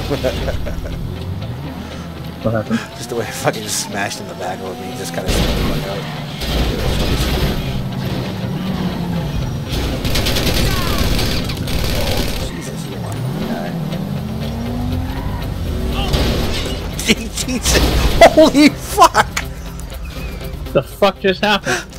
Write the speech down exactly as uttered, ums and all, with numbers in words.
What happened? Just the way I fucking just smashed in the back of me, just kind of stuck the fuck out. Oh, Jesus, you don't want to die. Jesus, holy fuck! The fuck just happened?